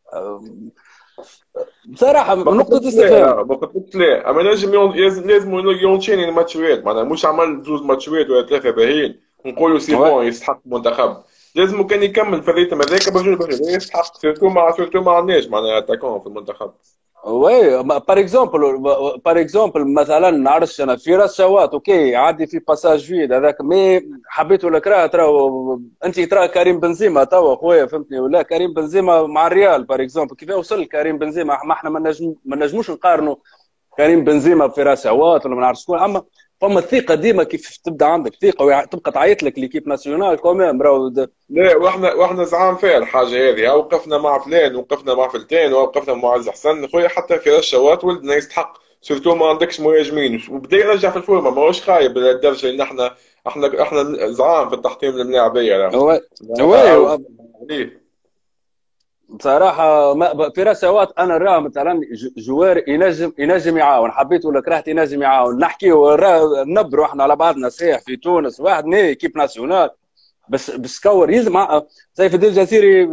بصراحه نقطه استفهام. ما قلتلكش لا، اما لازم يونشيني الماتشات معناها، مش عمل زوز ماتشات ولا ثلاثه باهيين نقولوا سي بون يستحق المنتخب. لازم كان يكمل في الريتم هذاك باش يستحق، سيرتو ما عندناش معناها اتاكون في المنتخب. وي بار اكزومبل مثلا نعرفش انا في راس شوات اوكي عادي في باساج فيد هذاك، مي حبيت ولا كراه ترى انت ترى كريم بنزيما توا خويا فهمتني، ولا كريم بنزيما مع الريال بار اكزومبل كيف وصل كريم بنزيما. ما احنا ما نجموش نقارنوا كريم بنزيما في راس شوات ولا ما نعرفش شكون، اما فما الثقه ديما كيف تبدا عندك ثقه وتبقى تعيط لك ليكيب ناسيونال كوميم راهو. لا واحنا زعام فيها الحاجه هذه، وقفنا مع فلان وقفنا مع فلتان وقفنا مع معز حسن خويا، حتى في الشوات ولدنا يستحق، سيرتو ما عندكش مهاجمين وبدا يرجع في الفورمه، ماهوش خايب للدرجه اللي احنا زعام في التحطيم الملاعبيه. بصراحه في رسوات انا نراه مثلا جوار ينجم يعاون، حبيت ولا كرهت ينجم يعاون. نحكيو نبروا احنا على بعضنا صحيح في تونس واحد ني كيب ناسيونال بس كور يلزم سيف الدين الجزيري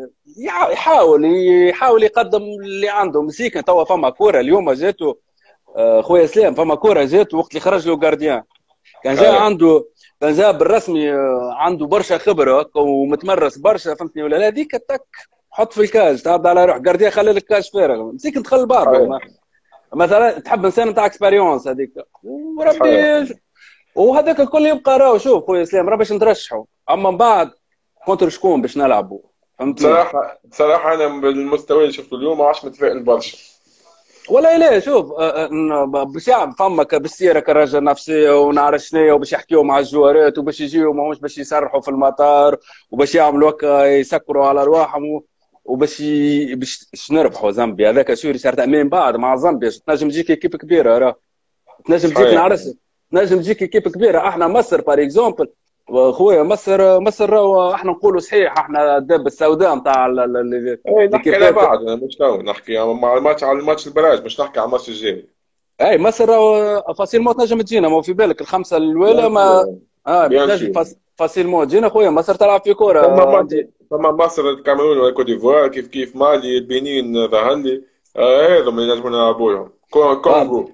يحاول يقدم اللي عنده مسيكن. توا فما كوره اليوم جاتو خويا اسلام، فما كوره جاتو وقت اللي خرج له جارديان كان جاء بالرسمي عنده برشا خبره ومتمرس برشا فهمتني ولا لا. ديك تك حط في الكاج تعبد على روح جارديان خلي لك كاج فارغ مسيك تخل بعض مثلا تحب انسان نتاع اكسبيريونس هذيك وربي وهذاك الكل يبقى راهو. شوف خويا اسلام راه باش نترشحوا، اما من بعد كونتر شكون باش نلعبوا فهمتني. بصراحه انا بالمستوى اللي شفته اليوم ما عادش متفائل برشا. ولا لا شوف باش يعمل فمك بالسيره كرجل نفسيه ونعرف شنو وباش يحكيوا مع الجوارات وباش يجيو ماهوش باش يسرحوا في المطار وباش يعملوا هكا يسكروا على ارواحهم وباش باش نربحوا زامبيا هذاك سوري صارت من بعد مع زامبيا تنجم تجيك كيب كبيره راه تنجم تجيك نعرف تنجم تجيك كيب كبيره. احنا مصر بار اكزومبل خويا مصر راهو احنا نقولوا صحيح احنا الدب السوداء نتاع نحكي على بعض مش نحكي مع الماتش على الماتش البراج مش نحكي على الماتش الجاي. اي مصر راهو فاصيل موت نجم تجينا ما في بالك الخمسه الاولى ما نجم فاصيل موت جينا خويا. مصر تلعب في كوره فما مصر الكاميرون والكوت ديفوار كيف مالي البنين ظهر لي هذو اللي نجموا نلعبوا لهم كونغو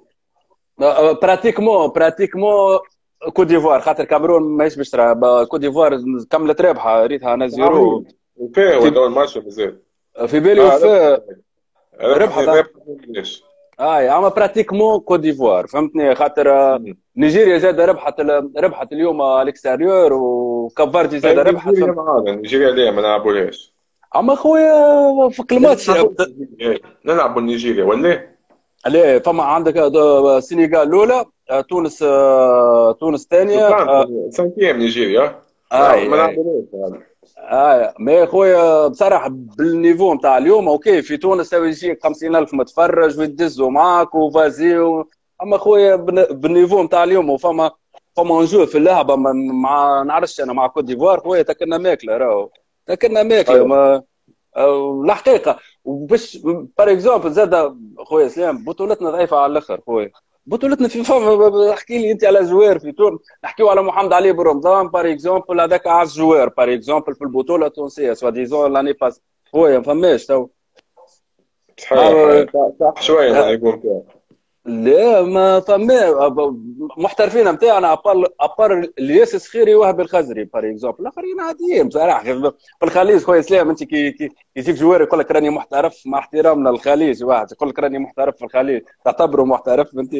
براتيكمون كوت ديفوار خاطر كاميرون ماهيش باش تلعب. كوت ديفوار كملت رابحه ريتها انا زيرو وفيه ولا الماتش مازال في بالي وفيه ربحه اما براتيكمون كوت ديفوار فهمتني خاطر نيجيريا زاد ربحت اليوم الاكستيريور وكافاردي زاد ربحت. نيجيريا لا ما نلعبوهاش اما خويا في الماتش نلعبوا نيجيريا ولا لا فما عندك السنغال الاولى تونس الثانيه سانتيام نيجيريا ما نلعبوهاش. ما خويا بصراحه بالنيفو نتاع اليوم اوكي في تونس يجيك 50,000 متفرج ويدزوا معاك وفازي اما خويا بالنيفو نتاع اليوم وفما نجوم في اللعبه مع نعرفش انا مع كوت ديفوار خويا تاكلنا ماكله راهو تاكلنا ماكله ما الحقيقه وباش بار اكزومبل زاد خويا سلام بطولتنا ضعيفه على الاخر خويا بطولتنا في فما احكي لي انت على جوار في تونس نحكيو على محمد علي برمضان بار اكزومبل هذاك اعز جوار بار اكزومبل في البطوله التونسيه سوا ديزون لاني باس خويا ما فماش تو صحيح صح شويه يعني يكون فيها. لا ما فما محترفين نتاعنا ابار الياس خيري وهب الخزري بار اكزومبل الاخرين عاديين بصراحه في الخليج خويا سلام انت كي يجيك جوار يقول لك راني محترف مع احترامنا للخليج واحد يقول لك راني محترف في الخليج تعتبره محترف انت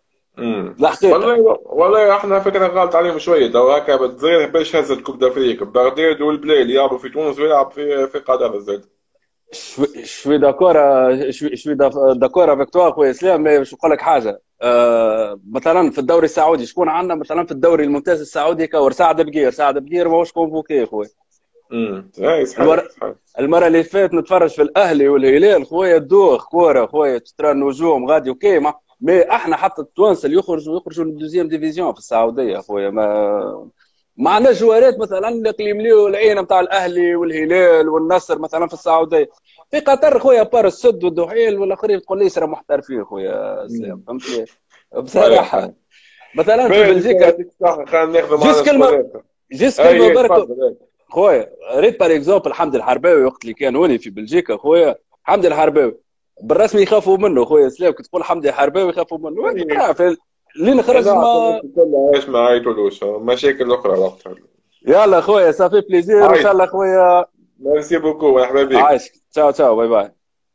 والله احنا فكره غلط عليهم شويه تو هكا بتزير باش هزت كوب دافريك بغداد والبلاد يلعبوا في تونس ويلعب في قطر زاد شوي داكور شوي داكور افيك توا خويا اسلام باش نقول لك حاجه مثلا في الدوري السعودي شكون عندنا مثلا في الدوري الممتاز السعودي كور سعد بقير ماهوش كونفوكي خويا صحيح المره اللي فاتت نتفرج في الاهلي والهلال خويا دوخ كوره خويا ترى النجوم غادي وكيما مي احنا حتى التوانسه اللي يخرجوا للدوزيام ديفيزيون في السعوديه خويا ما عندناش جوارات مثلا اللي يمليو العين نتاع الاهلي والهلال والنصر مثلا في السعوديه في قطر خويا بار السد والدحيل والاخرين تقول لي راه محترفين خويا سلام فهمتني بصراحه مثلا في بلجيكا خلينا ناخذ معنا جيس كلمه برك خويا ريت بار اكزومبل حمدي الحرباوي وقت اللي كان هوني في بلجيكا خويا حمدي الحرباوي بالرسمي يخافوا منه خويا سلام كنت تقول حمدي الحرباوي يخافوا منه لين خرج ما ايش ما عيطولوش مشاكل اخرى وقتها يلا خويا صافي بليزير ان شاء الله خويا ميرسي بوكو يا حبيبي عايشك تشاو باي باي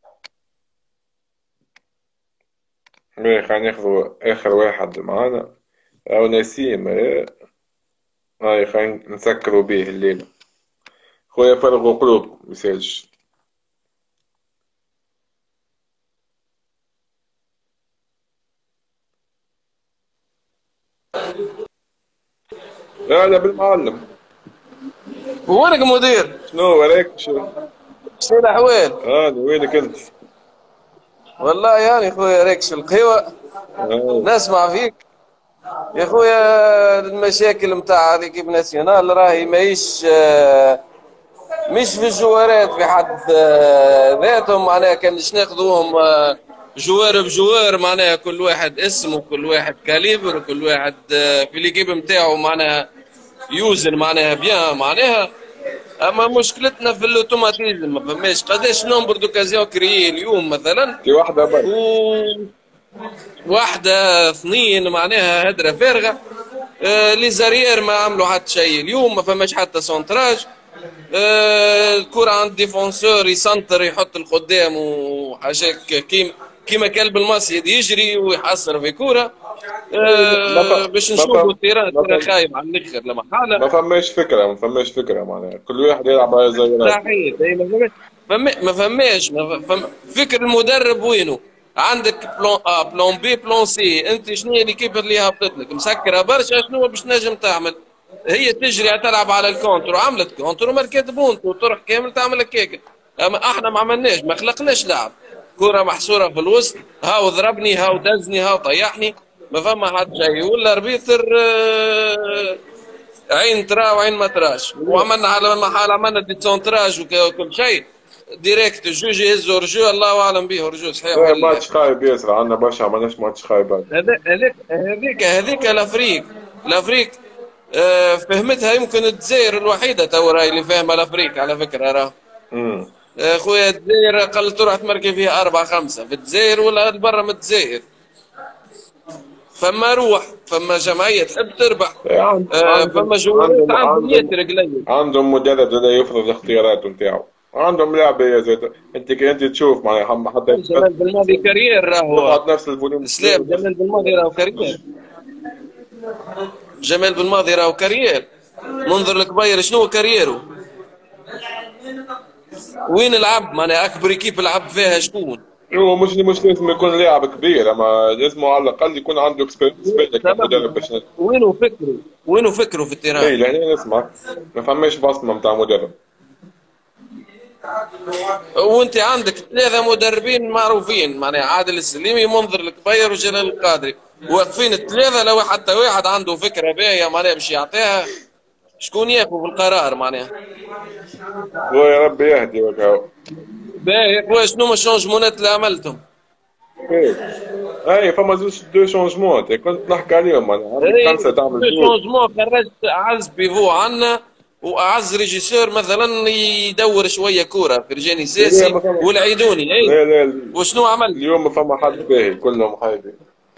خلينا ناخذ اخر واحد معانا او نسيم هاي خلينا نسكروا به الليله خويا فرغوا قلوب مساج لا بالمعلم وينك مدير؟ شنو عليك شنو الاحوال؟ وينك انت؟ والله يعني خويا راكش القهوة نسمع فيك يا خويا المشاكل نتاع ليكيب ناسيونال راهي مش في الجوارات في حد ذاتهم معناها كانش ناخذوهم جوار بجوار معناها كل واحد اسم وكل واحد كاليبر وكل واحد في ليكيب نتاعو معناها يوزن معناها بيان معناها اما مشكلتنا في الاوتوماتيزم ما فماش قداش نمبر دوكازيون كريي اليوم مثلا في واحده برك واحده اثنين معناها هدره فارغه لي زاريير ما عملوا حتى شيء اليوم ما فماش حتى سونتراج الكره عند ديفونسور يسنتر يحط القدام وحاجات كيما كلب المصيد يجري ويحصر في كوره باش نشوفوا التيران خايب على الاخر لما حاله ما فماش فكره معناها كل واحد يلعب على زي صحيح ما فماش فكر المدرب وينه عندك بلون ا بلون بي بلون سي انت شنو هي ليكيب اللي هبطت لك مسكره برشا شنو باش نجم تعمل هي تجري تلعب على الكونتر وعملت كونتر وماركات بونت وطرح كامل تعمل هكاك اما احنا ما عملناش ما خلقناش لعب كره محصوره في الوسط هاو ضربني هاو دزني هاو طيحني ما فما حد شيء ولا اربيتر عين ترى وعين ما تراش وعملنا على محل عملنا ديسونتراج وكل شيء ديريكت الجوج يهزوا رجوع الله اعلم به رجوع صحيح ولا ماتش خايب ياسر عندنا برشا عملناش ماتش خايب هذيك الافريق فهمتها يمكن الجزائر الوحيده تو راهي اللي فاهمه الافريق على فكره راه خويا الجزائر اقل تروح تمركي فيها 4 5 في الجزائر ولا برا من الجزائر فما روح فما جمعيه تحب تربح فما جمهورات عندهم ياسر قليل عندهم مدرب لا يفرض اختياراته نتاعو عندهم لعبه يا زيد انت تشوف معناها حتى جمال بالماضي كارير راهو نفس الفوليوم سلام جمال بالماضي راهو كارير جمال بالماضي راهو كارير منظر الكبير شنو كاريره وين العب معناها اكبر ايكيب لعب فيها شكون هو مش لازم يكون لاعب كبير اما لازم على الاقل يكون عنده اكسبيرينس مدرب باش وينو فكره في التيران اي يعني نسمع ما فماش بصمه نتاع مدرب وانت عندك 3 مدربين معروفين معناها عادل السليمي منظر الكبير وجلال القادري واقفين الثلاثه، لو حتى واحد عنده فكره باهيه معناها باش يعطيها، شكون ياخذ بالقرار معناها؟ ويا ربي يهدي وكاو. باهي خويا، شنو هما الشونجمونات اللي عملتهم؟ اي فما زوج دو شونجمون كنت نحكي عليهم انا، عندك خمسه تعمل جول. شونجمون خرجت اعز بيفو عنا واعز ريجيسور مثلا يدور شويه كوره، فرجاني ساسي والعيدوني. اي لا وشنو عمل؟ اليوم ما فما حد باهي، كلهم خايبين.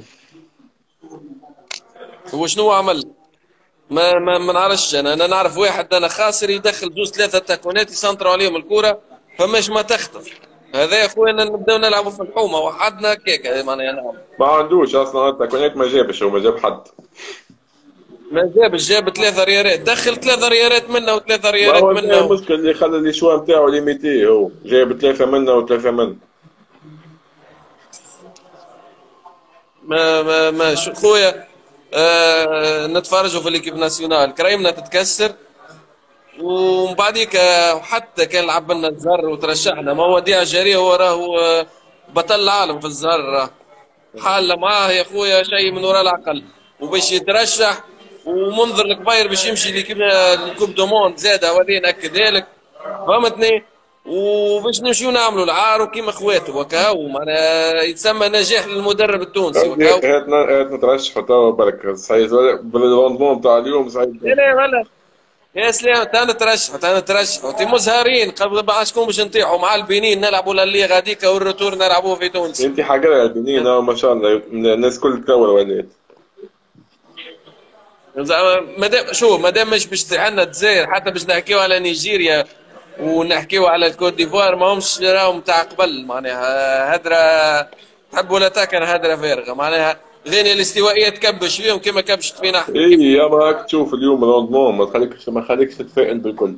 وشنو عمل؟ ما نعرفش انا نعرف واحد انا خاسر يدخل زوج ثلاثه تاكونات يسنطروا عليهم الكوره فماش ما تخطف. هذا يا اخويا نبداو نلعبوا في الحومه وحدنا كيك معناها نلعب. ما عندوش اصلا التاكونات، ما جابش، هو ما جاب حد. ما جابش، جاب 3 ريالات، دخل 3 ريالات منا و3 ريالات منا. هو المشكل اللي خلى لي شوا نتاعو ليميتي، هو جايب 3 منا و3 منا. ما شو خويا، نتفرجوا في ليكيب ناسيونال كرايمنا تتكسر، ومن بعديك حتى كان لعب لنا الزر وترشحنا، ما هو ديع جاريه هو راهو بطل العالم في الزر، راه حالة معاه يا خويا شيء من وراء العقل، وباش يترشح ومنظر الكبير باش يمشي لكوب دوموند زاده ولي ناكدها لك، فهمتني؟ وباش نمشيو نعملوا العار وكيما خواتو وكاو، معناها يتسمى نجاح للمدرب التونسي وكاو. هات نترشحوا توا برك صحيح بالروندمون تاع اليوم صحيح. لا غلا يا سلام، تنترشحوا تي مزهرين قبل ما شكون باش نطيحوا مع البنين نلعبوا للليغا هذيك والروتور نلعبوه في تونس. انت حاجه البنين ما شاء الله الناس كل تكور ولات. مادام شو مادام مش باش عندنا الجزائر، حتى باش نحكيو على نيجيريا ونحكيو على الكوت ديفوار ما همش راهم تاع قبل، معناها هدره تحب ولا تاكل هدره فارغه، معناها غينيا الاستوائيه تكبش فيهم كما كبشت فينا احنا. اي يا راك تشوف اليوم روندمون ما خليكش تتفائل بالكل.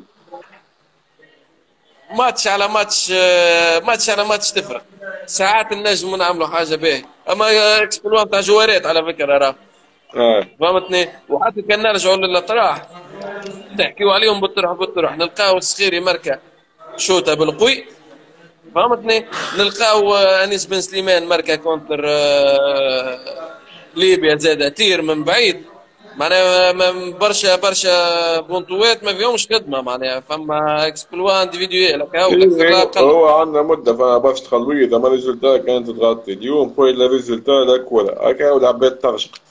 ماتش على ماتش، ماتش على ماتش تفرق، ساعات النجم نعملوا حاجه باهي، اما اكسبلوان تاع جوارات على فكره راه فهمتني. وحتى كان نرجعوا للاطراح تحكيوا عليهم بالطرح نلقاو الصخيري مركه شوطه بالقوي، فهمتني، نلقاو انيس بن سليمان مركه كونتر ليبيا زاد تير من بعيد، معناها برشا بونطوات ما فيهمش خدمه، معناها فما اكسبلوا انديفيديوال هو عندنا مده فما برشا تخلويات، اما الريزولتا كانت تغطي اليوم خويا لا ريزولتا لا كوره هكا والعباد ترشقت.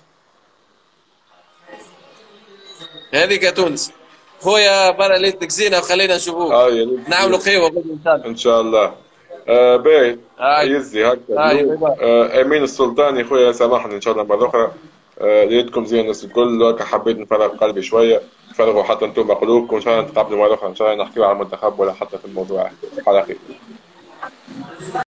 هذيك تونس خويا برا ليلتك زينه وخلينا نشوفوك نعملوا قهوه ان شاء الله. ان شاء الله. باهي يزي هكا امين السلطاني خويا سامحني ان شاء الله مره اخرى، لقيتكم زين الناس الكل هكا حبيت نفرغ قلبي شويه، فرغوا حتى انتم قلوبكم، ان شاء الله نتقابلوا مره اخرى ان شاء الله نحكيوا على المنتخب ولا حتى في الموضوع على خير.